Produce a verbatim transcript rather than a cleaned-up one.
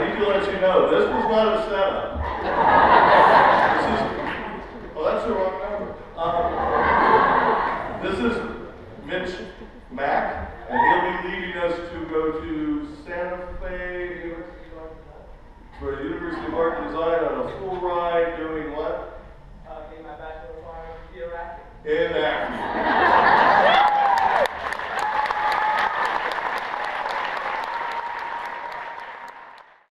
I need to let you know, this was not a setup. This is, well, that's the wrong number. Um, this is Mitch Mack, and he'll be leading us to go to Santa Fe for the University of Art and Design on a full ride doing what? Uh, getting my bachelor's in fine art in acting. In acting.